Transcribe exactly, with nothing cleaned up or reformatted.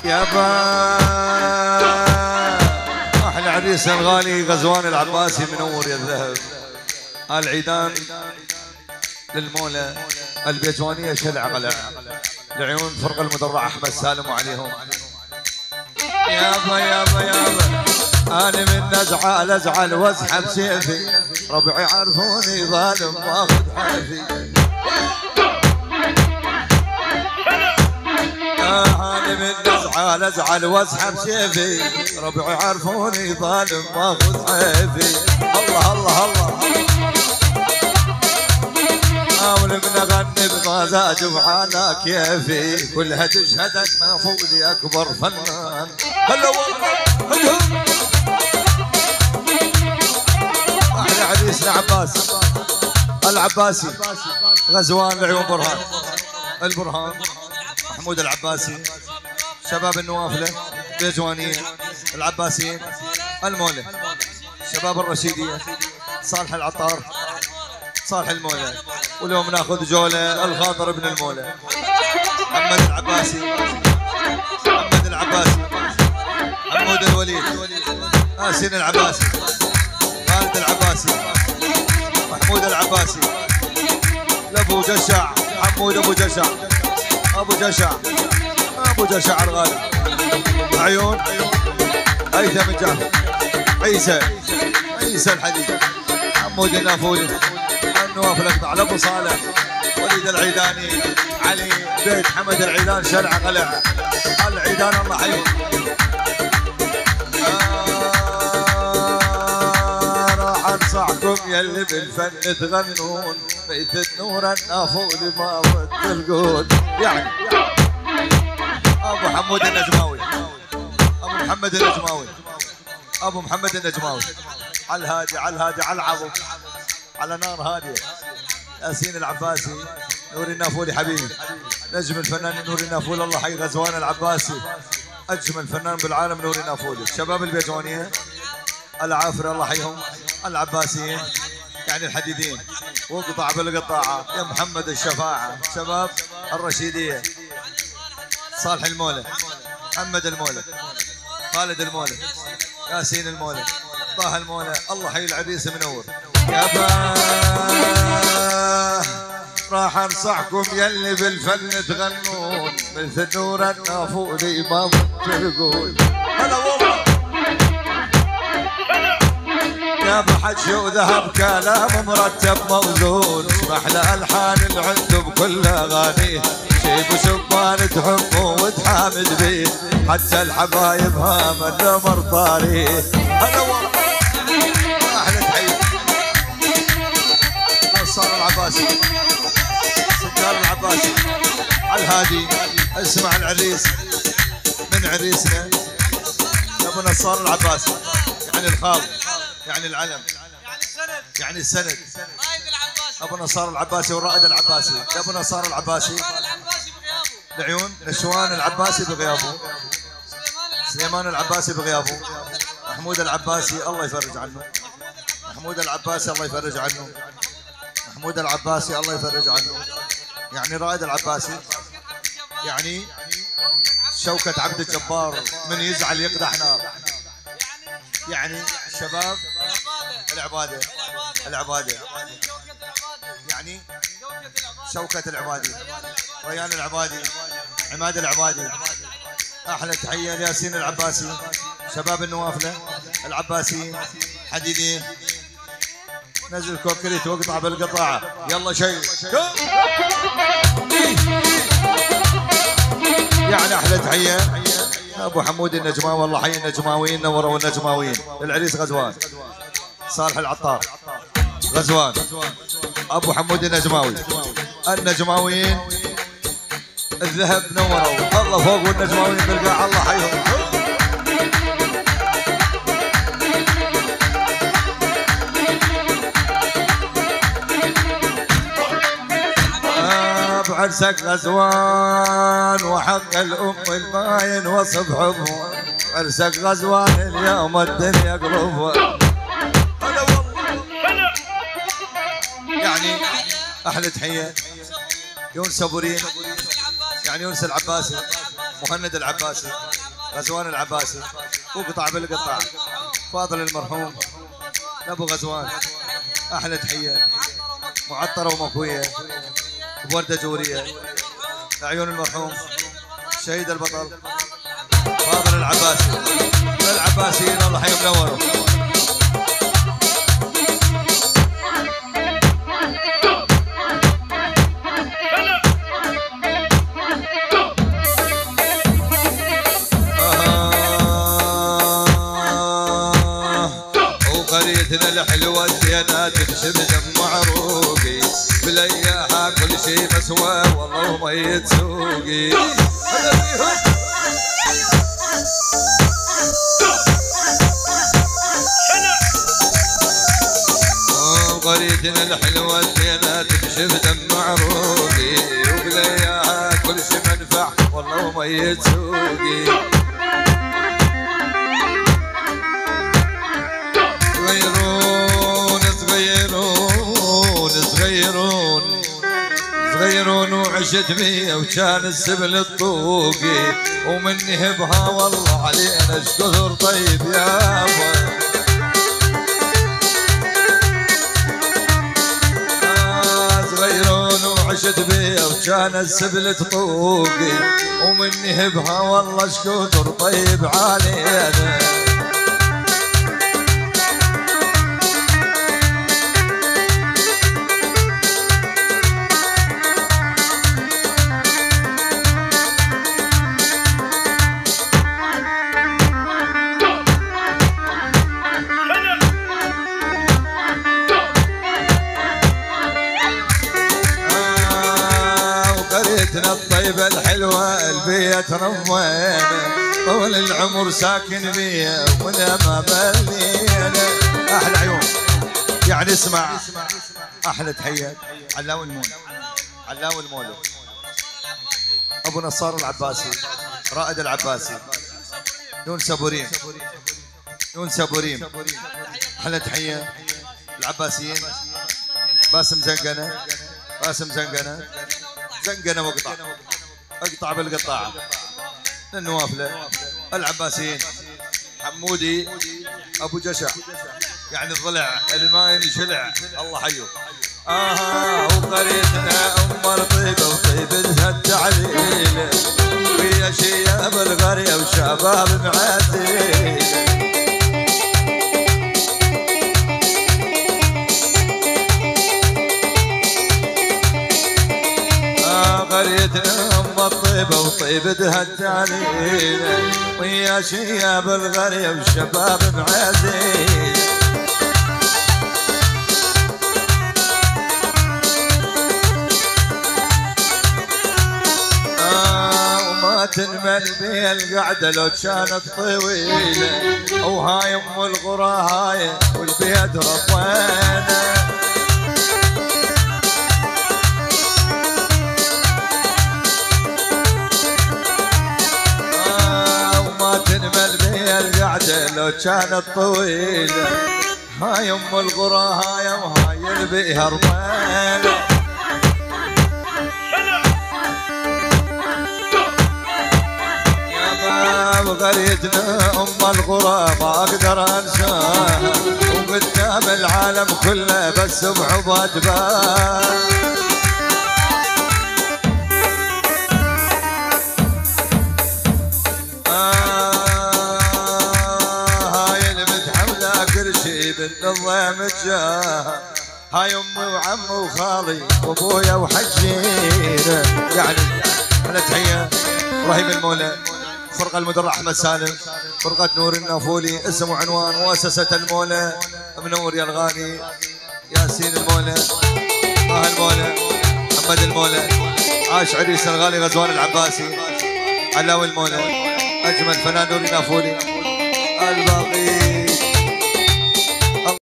يابا احلى عريسنا الغالي غزوان العباسي منور يا الذهب. العيدان للمولى البيجوانية شلع قلع لعيون فرق المدرع احمد سالم وعليهم. يابا يابا يابا انا من ازعل ازعل واسحب سيفي ربعي عرفوني ظالم واخذ حيفي. انا من ازعل ازعل واسحب سيفي ربعي عرفوني ظالم واخذ حيفي. الله الله الله حاول من اغني بمزاج وعلى كيفي كلها تشهدك ما فوقي اكبر فنان. هلا والله احلى عريسنا عباس العباسي غزوان لعيون برهان البرهان محمود العباسي شباب النوافله بيجوانيين العباسيين المولى شباب الرشيديه صالح العطار صالح المولى. واليوم ناخذ جوله الخاطر ابن المولى محمد العباسي محمد العباسي حمود الوليد ياسين العباسي خالد العباسي محمود العباسي لابو جشع حمود ابو جشع ابو جشع ابو جشع الغالي عيون هيثم الجافر عيسى عيسى الحديد حمود النافولي النواف الاقطع لابو صالح وليد العيداني علي بيت حمد العيدان شرع قلع العيدان الله حيهم. آه راح انصحكم يلي بالفن تغنون بيت النور النافولي ما بتلقون. يعني ابو حمود النجماوي ابو محمد النجماوي ابو محمد النجماوي على الهادي على الهادي على العظم على نار هاديه. ياسين العباسي نوري النافولي حبيبي نجم الفنان نوري النافولي الله حي غزوان العباسي اجمل فنان بالعالم نوري النافولي. شباب البيجوانيه العافره الله حيهم العباسيين يعني الحديدين وقطع بالقطاعه يا محمد الشفاعه شباب الرشيديه صالح المولى محمد المولى خالد المولى ياسين المولى طه المولى الله حي العريس منور. يابا راح انصحكم يلي بالفن تغنون مثل نور النافولي ما بتلقون. هلا والله يابا حجي وذهب كلام مرتب موزون محلى الحان العند بكل اغانيه شيب وشبان تحبه وتحامد بيه حتى الحبايب هام النمر طاريه. هلا والله احلى تحيه نصار العباسي سجار العباسي على الهادي. اسمع العريس من عريسنا ابو نصار العباسي يعني الخال يعني العلم يعني السند ابو نصار العباسي والرائد العباسي يا ابو نصار العباسي لعيون نشوان العباسي بغيابه سليمان العباسي بغيابه محمود العباسي الله يفرج عنه محمود العباسي الله يفرج عنه محمود العباسي الله يفرج عنه يعني رائد العباسي يعني شوكة عبد الجبار من يزعل يقدح نار يعني شباب العبادة العبادة يعني شوكة العبادي ريان العبادي عماد العبادي. احلى تحية لياسين العباسي شباب النوافلة العباسيين حديدين نزل كوكريت واقطع بالقطاعة يلا شيء يعني احلى تحية ابو حمود النجماوي والله حي النجماويين نوروا النجماويين العريس غزوان صالح العطار غزوان ابو حمود النجماوي النجماويين الذهب نوروا الله فوق والنجماويين بالقاع الله حيهم. بعرسك غزوان وحق الام ما ينوصف حبه عرسك غزوان اليوم الدنيا قلوبها. هلا والله يعني احلى تحيه يونس ابو ريم يعني يونس العباسي مهند العباسي، غزوان العباسي، وقطع بالقطع، فاضل المرحوم ابو غزوان، احلى تحيه، معطره ومكويه بورده جوريه، عيون المرحوم شهيد البطل فاضل العباسي، العباسيين الله حي منوروا. قريتنا الحلوة الزينة تمشي بدم عروقي، بلياها كل شي مسوى والله وميت سوقي. قريتنا الحلوة الزينة تمشي بدم عروقي، وبلياها كل شي منفع والله وميت سوقي. صغيرون صغيرون صغيرون صغيرون وعشت بيه وكان السبل الطوقي، ومني هبها والله علينا اشكثر طيب يابا. آه صغيرون وعشت بيه وكان السبل طوقي، ومني هبها والله اشكثر طيب علينا. الطيبة الحلوة البيت رمينا، طول العمر ساكن بيها ولا ما بلينا. احلى عيون يعني اسمع احلى تحية علاوي المولى، علاوي المولى ابو نصار العباسي، رائد العباسي، نون سبوريم، نون سبوريم. احلى تحية العباسيين، باسم زنقنة، باسم زنقنة، زنقنة وقطع، اقطع بالقطاعة للنوافلة العباسيين. حمودي ابو جشع يعني الضلع الما ينشلع الله حيه. اها وقريتنا ام الطيبه وطيبتها التعليل، ويا شياب القريه وشباب معديل. قريتنا ام الطيبه وطيبتها التعليله، ويا شياب القريه والشباب معزين. آه وما تنمل بي القعده لو كانت طويله، وهاي ام القرى هاي والبيت ربينا. تنمل بي القعدة لو كانت طويلة، هاي ام القرى هاي وهاي البيها رميلة. يا باب قريتنا ام القرى ما اقدر انساها، وقدام العالم كله بس بعباد باب. بالنظام الجاه، هاي امي وعمي وخالي وابويا وحجينا. يعني على تحيه ابراهيم المولى، فرقه المدرع احمد سالم، فرقه نور النافولي، اسم وعنوان مؤسسه المولى، منور يا الغالي، ياسين المولى، طه المولى، محمد المولى، عاش عريس الغالي غزوان العباسي، علاوي المولى، اجمل فنان نور النافولي، الباقي